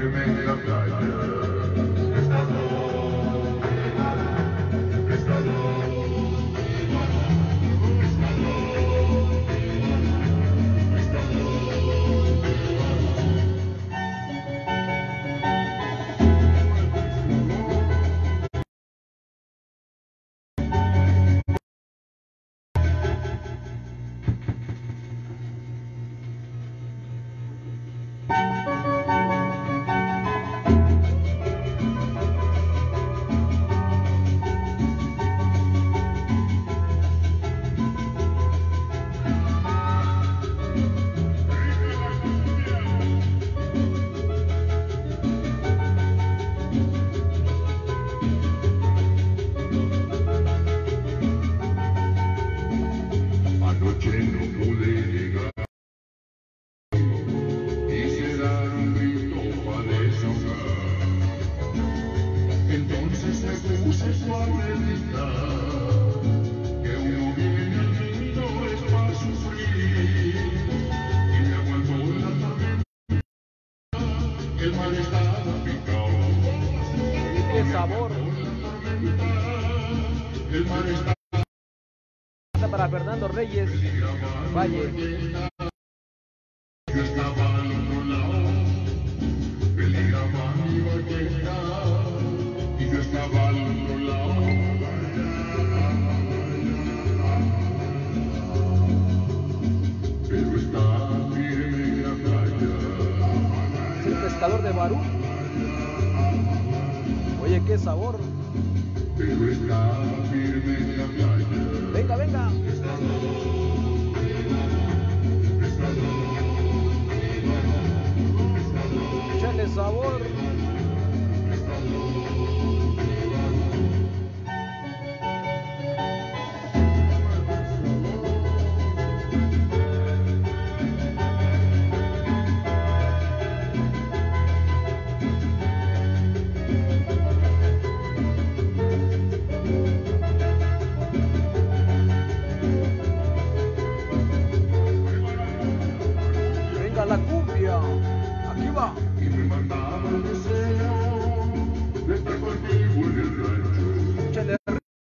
firme en la playa. Para Fernando Reyes, Valle. Yo estaba al otro lado, peligraba mi barquera, y yo estaba al otro lado. Pero estaba firme en la playa. Es el pescador de Barú. Oye, qué sabor. Pero estaba firme en la playa. Venga, venga. Échale sabor. La cumbia, aquí va. Y me mandaba el deseo de estar contigo en el rancho. Échale.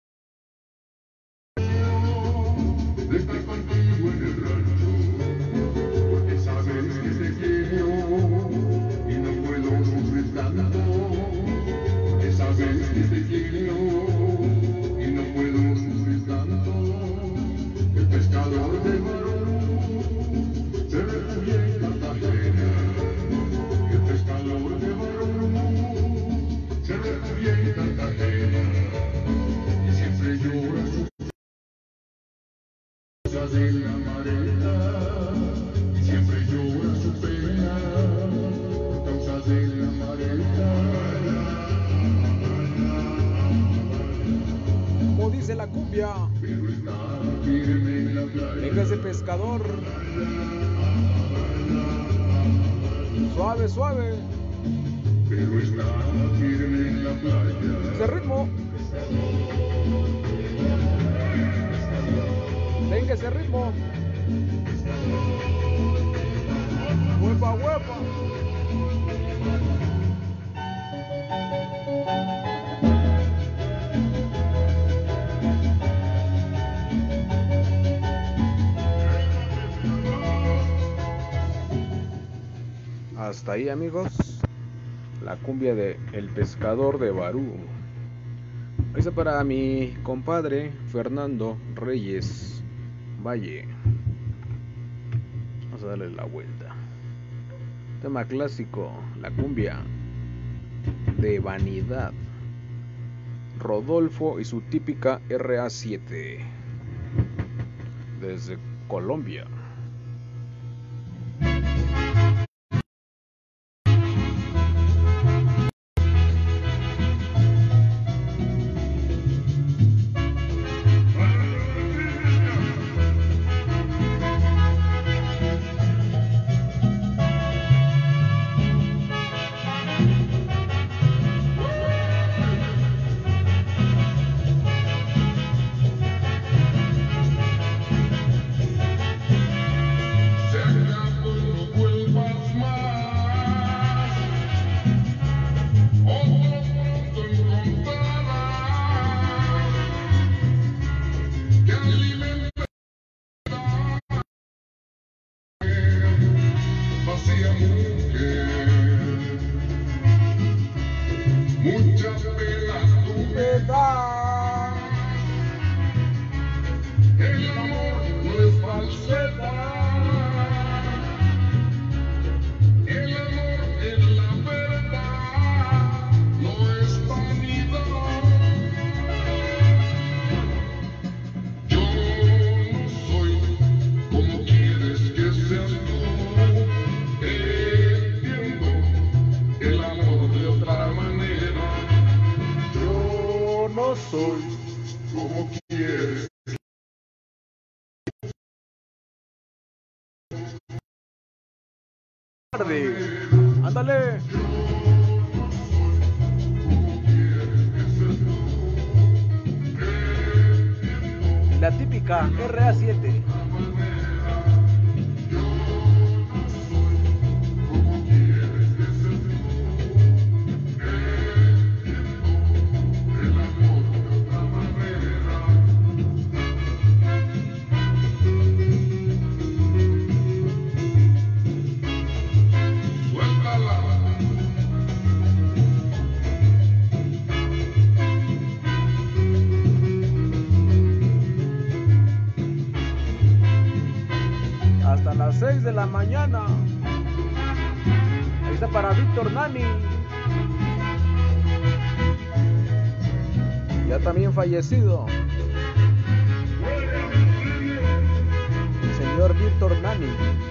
De estar contigo en el rancho. Porque sabes que te quiero y no puedo sufrir tanto. Porque sabes que te quiero y no puedo sufrir tanto. El pescador de Barú se refugia en Cartagena. El pescador de Barú se refugia en Cartagena. Y siempre llora sus cosas en la marea. Y siempre llora su pena por causas de la marea. Como dice la cumbia. Pero está firme en la playa. Venga ese pescador. Suave, suave. Pero está firme en la playa. Ese ritmo. Venga ese ritmo. Huepa, huepa. Hasta ahí, amigos, la cumbia de El Pescador de Barú. Esa para mi compadre Fernando Reyes Valle. Vamos a darle la vuelta. Tema clásico, la cumbia de Vanidad. Rodolfo y su típica RA7 desde Colombia. no soy como quieres. Ándale. La típica RA7. Hasta las 6 de la mañana. Ahí está para Víctor Nani. Ya también fallecido. El señor Víctor Nani.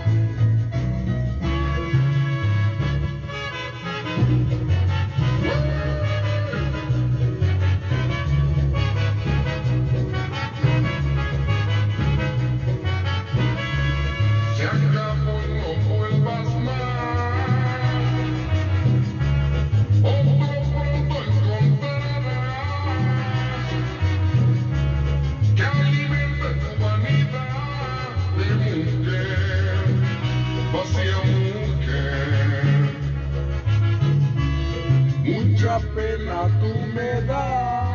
Mucha pena tú me das.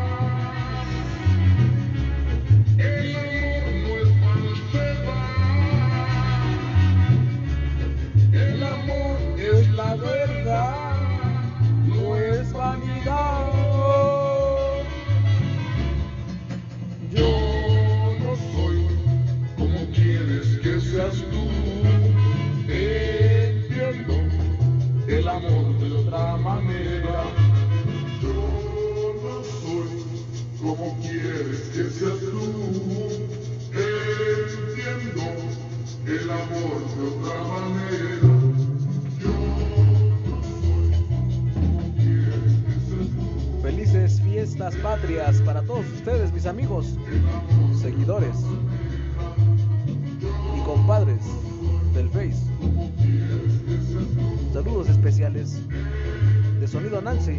El amor no es falsedad. El amor es la verdad, no es vanidad. Yo no soy como quieres que seas tú. Entiendo el amor de otra manera. Como quieres que seas tú, entiendo el amor de otra manera. Yo no soy como quieres que seas tú. Felices fiestas patrias para todos ustedes, mis amigos, seguidores y compadres del Face. Saludos especiales de Sonido Nancy.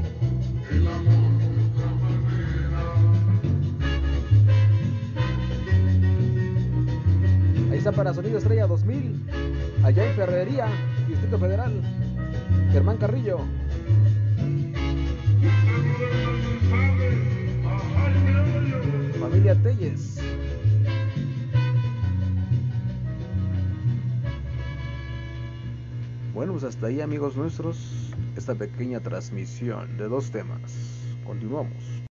Ahí está para Sonido Estrella 2000, allá en Ferrería, Distrito Federal, Germán Carrillo. Familia Telles. Bueno, pues hasta ahí, amigos nuestros, esta pequeña transmisión de 2 temas. Continuamos.